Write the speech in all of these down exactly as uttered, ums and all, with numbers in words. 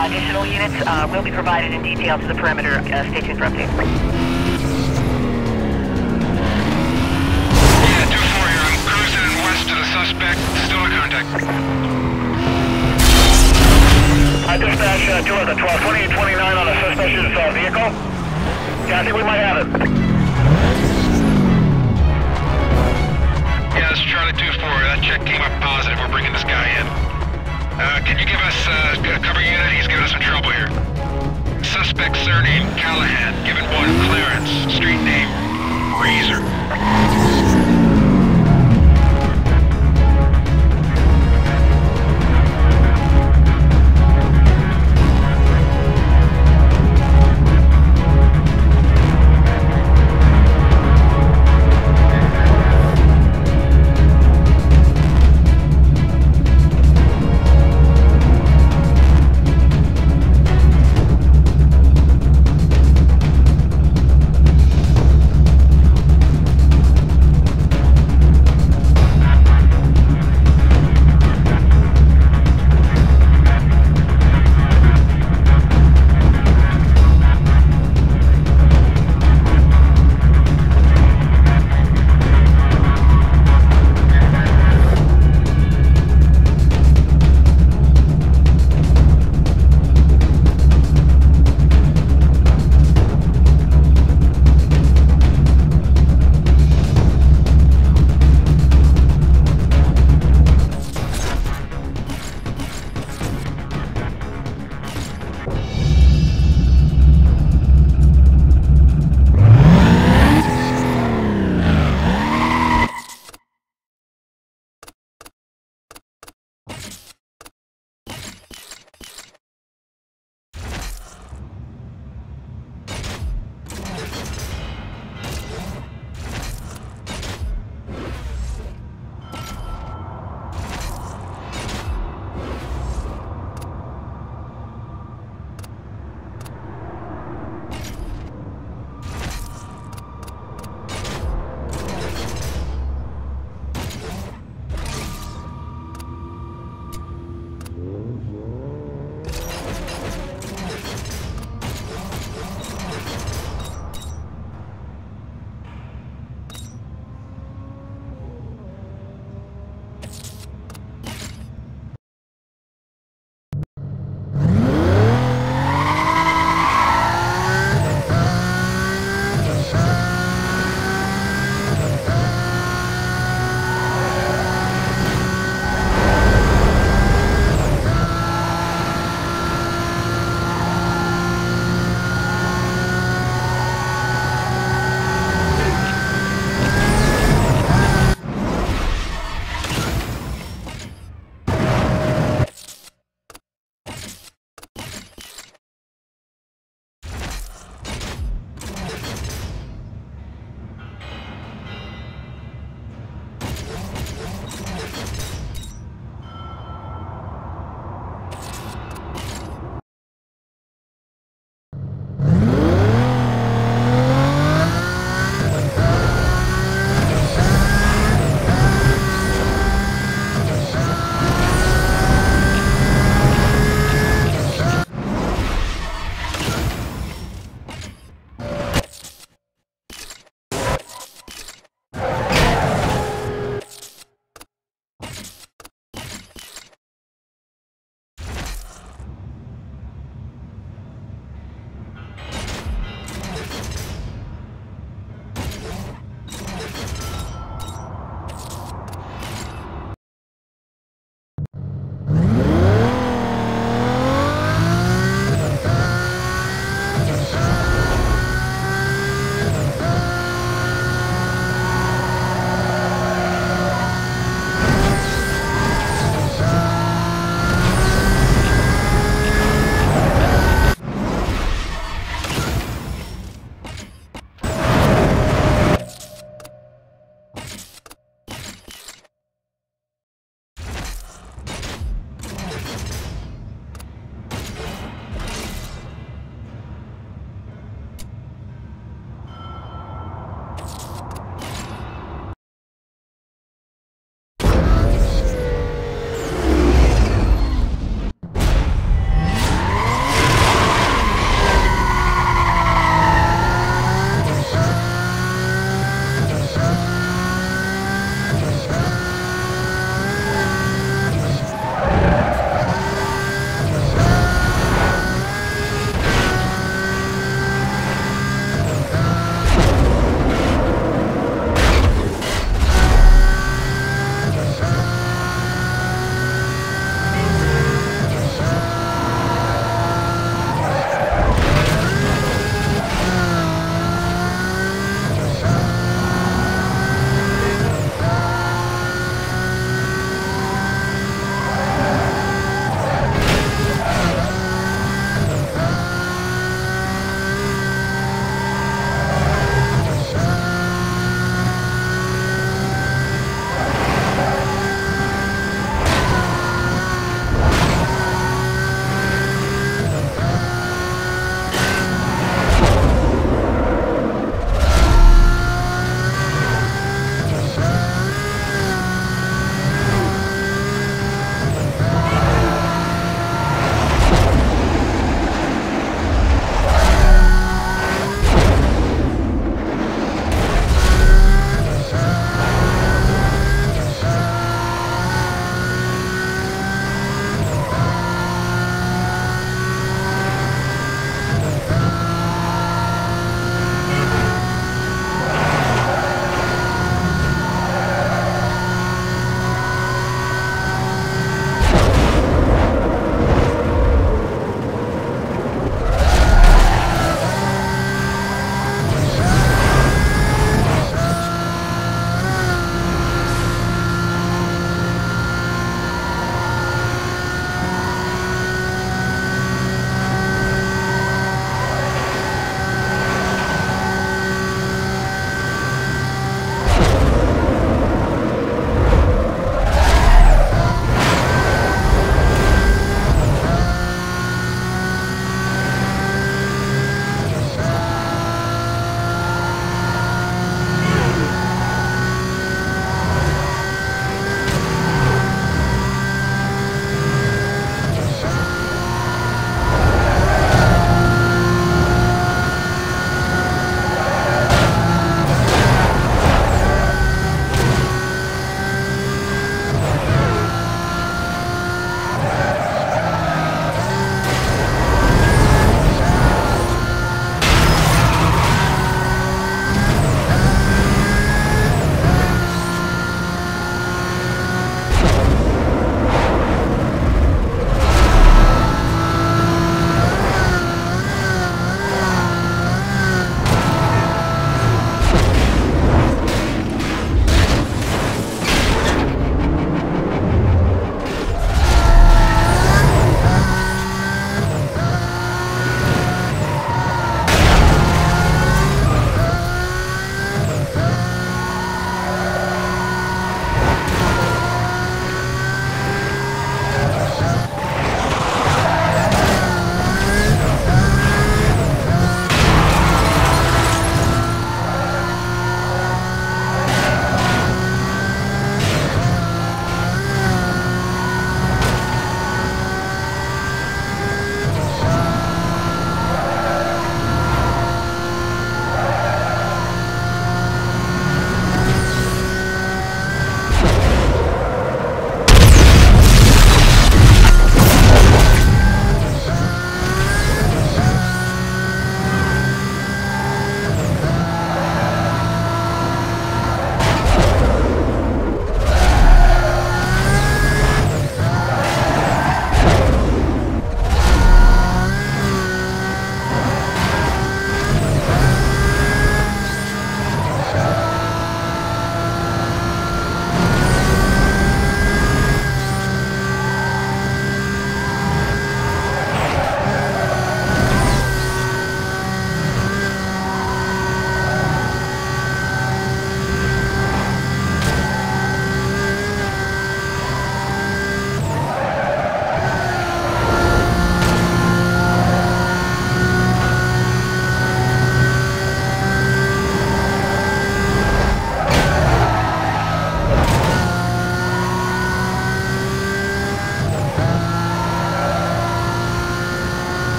Uh, additional units uh, will be provided in detail to the perimeter. Uh, stay tuned for updates. Yeah, two four here. I'm cruising in west of the suspect. Still in contact. I dispatch uh, two of the twelve twenty-eight twenty-nine on a suspicious uh, vehicle. Yeah, I think we might have it. Yeah, this is Charlie two four. That check came up positive. We're bringing this guy in. Uh, can you give us uh, a cover unit? He's giving us some trouble here. Suspect surname, Callahan. Given one, Clarence. Street name, Razor.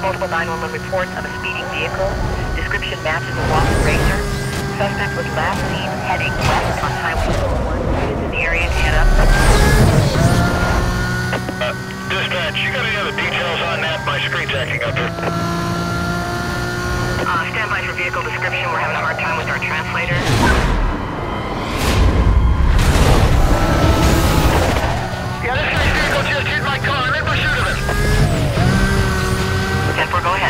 multiple nine one one reports of a speeding vehicle. Description matches a Watson Racer. Suspect was last seen heading west on Highway four oh one. Units in the area to head up. Uh, dispatch, you got any other details on that? My screen's acting up here. Uh, stand by for vehicle description. We're having a hard time with our translator. Yeah, this guy's vehicle just hit my car. Make pursuit of it. ten four, go ahead.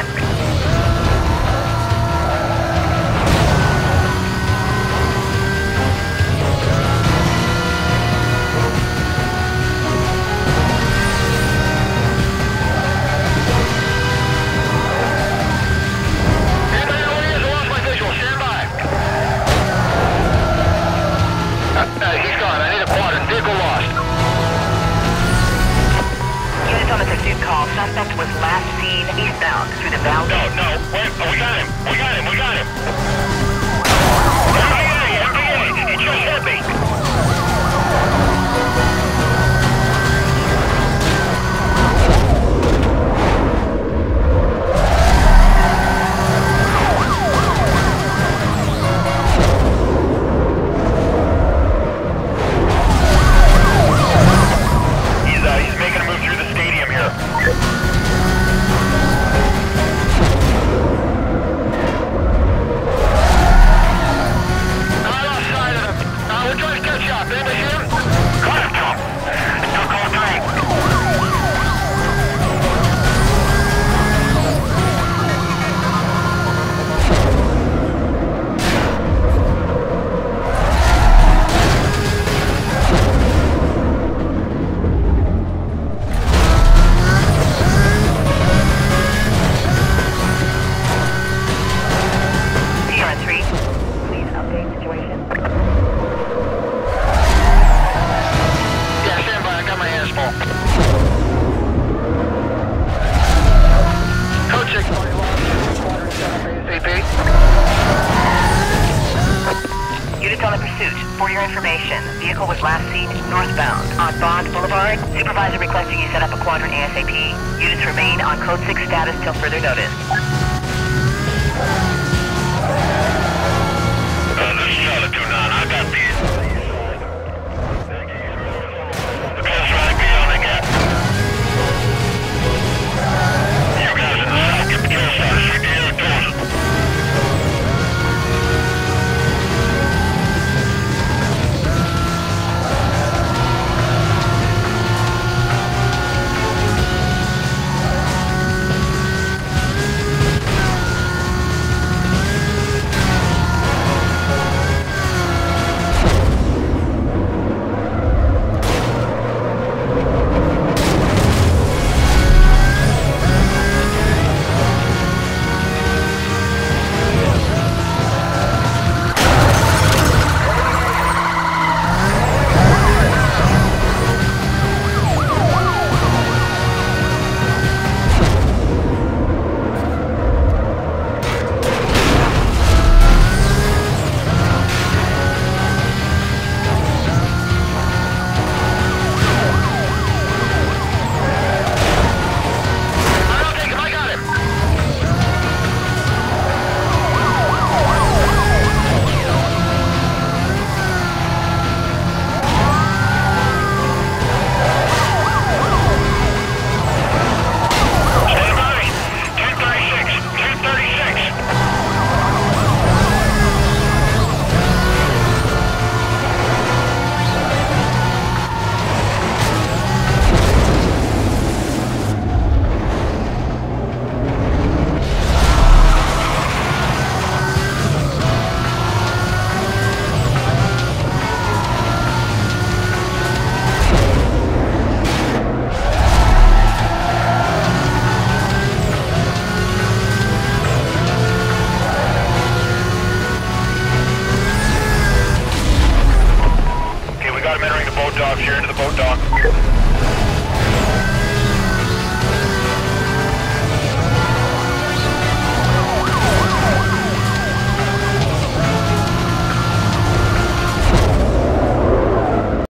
Anybody know where he is? I lost my visual. Stand by. Uh, uh, he's gone. I need a quadrant. Vehicle lost. Units on the pursuit call. Suspect was last seen eastbound through the valley. No, no. Wait. Oh, we got him. We got him. We got him. M D A. M D A. He just hit me. He's, uh, he's making a move through the stadium here. I lost sight of him. Uh, we're trying to catch up. Anybody see him? Got him, Tom. Took all three. T R three, please update situation. Yeah, stand by. I got my hands full. Code six, A P. Units on the pursuit. For your information, vehicle was last seen northbound on Bond Boulevard. Supervisor requesting you set up a quadrant ASAP. Units remain on code six status till further notice. Uh, this is Charlotte two nine. I got the... The close right beyond the gap. You guys in the south get patrol status. Shoot the air towards it. I don't think him. I got him. Stand by. ten thirty-six. ten thirty-six. Okay, we got him entering the boat docks here into the boat dock.